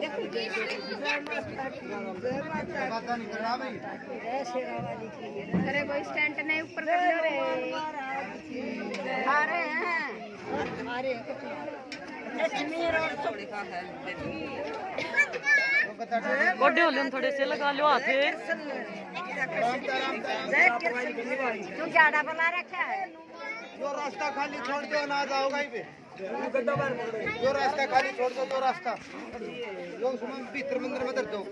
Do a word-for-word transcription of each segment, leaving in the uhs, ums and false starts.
अरे कोई स्टैंड नहीं ऊपर कर लो रे। अरे हैं अरे बड़े होले थोड़े से लगा लो हाथ तू ज्यादा बना रखा है। जो रास्ता खाली छोड़ दो ना जाओगा ही पे जो रास्ता खाली छोड़ दो तो रास्ता जो उसमें भीतर मंदिर में दर दो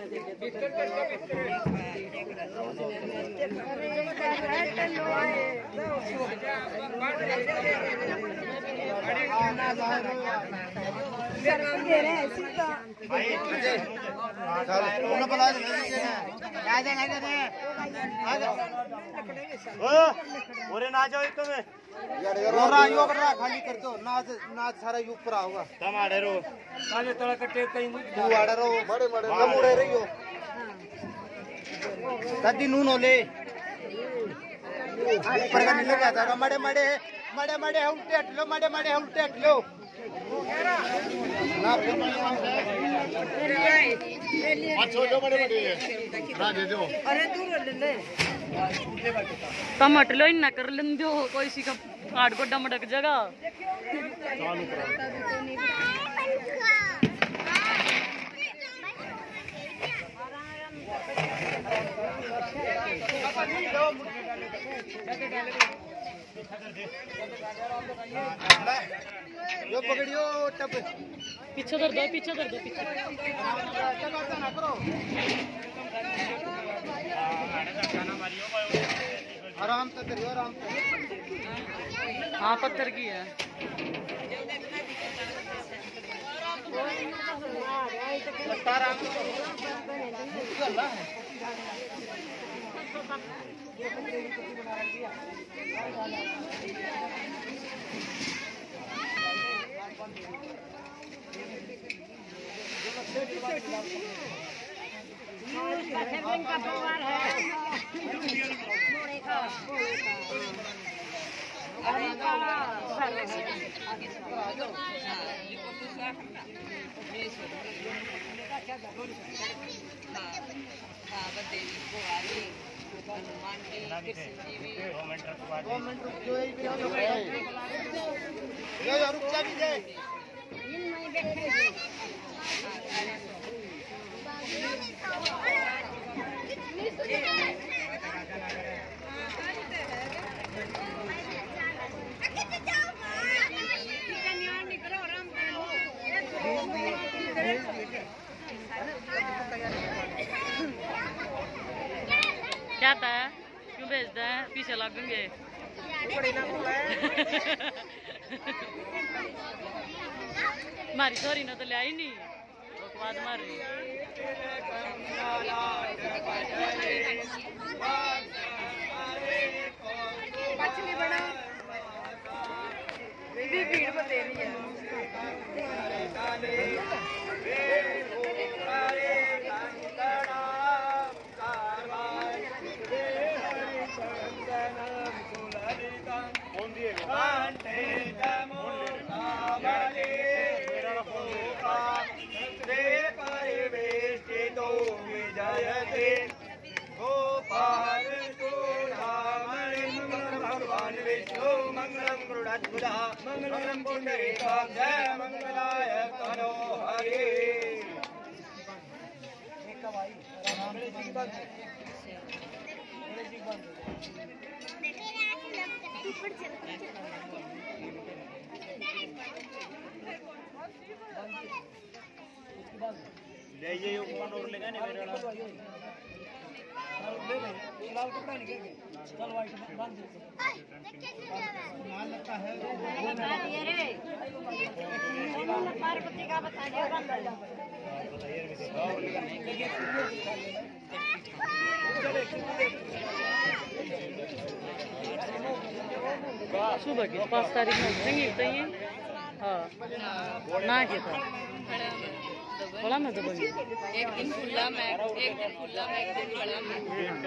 ना जाओ तुम्हें खाली कर दो नाच नाच सारा युग पर होगा टमाटे रो काले तड़ा कटे कहीं बुआड़ा रो बड़े बड़े मुड़े रहियो कदी नून होले ऊपर का मिल गया था मड़े मड़े मड़े मड़े उल्टे हट लो मड़े मड़े उल्टे हट लो ना छोड़ो बड़े बड़े ना दे दो अरे दूर ले ले टमाटर लो इन्ना कर लेंदो कोई सी का आठ गोड्डा मटक जगह यो पकड़ियो टप पीछे धर दो पीछे धर दो पीछे आराम से करियो आराम से हाँ पत्थर की है का परिवार है क्या था क्यों भेजते हैं पीछे लगेंगे मारी सॉरी ना तो ले आई नहीं बाद मारी मछली बना भी भीड़ में दे रही है मंगलम पुंडरीकाक्ष जय मंगलाय तनो हरि ले ये ऊपर और लेगा नहीं मेरे वाला लाल कपड़ा निकल गया चल वाइट बांध दे माल लगता है बता दिए रे पार्वती का बता दिया सुबह की पाँच तारीख में उठेंगे बताइए हाँ ना क्या था बड़ा मैं तो बोली एक दिन खुला मैं एक दिन खुला मैं एक दिन बड़ा मैं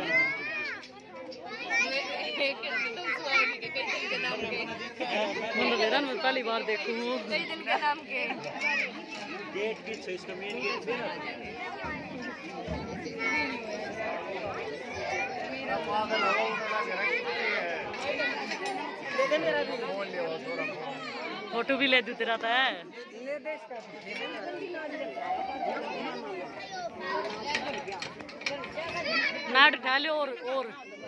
एक तुम सुहानी के कई दिन के नाम के मैं पहली बार देखूँ कई दिन के नाम के गेट की छह इसका मेन गेट पे फोटो भी ले देते रहता है। नाट उठा लो और और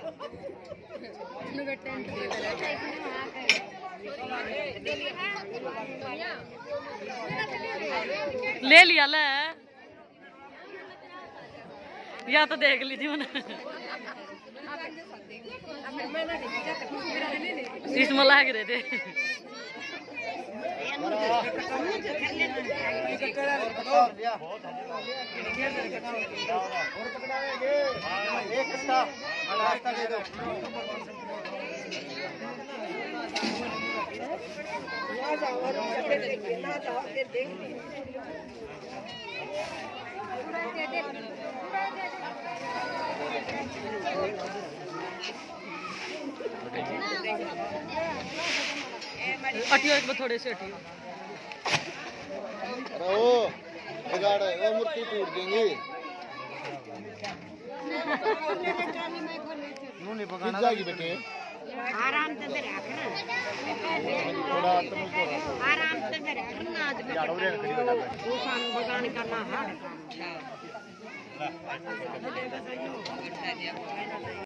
ले लिया ले या तो देख लीजिए इसमें लाग रहे थे। अटियो एक थोड़े से अटियो अरे वो बिगाड़ है, वो मूर्ति टूट देंगी। नहीं पकाना जाएगी बेटे आराम से रखना थोड़ा आराम से रखना वो सान बगान करना है।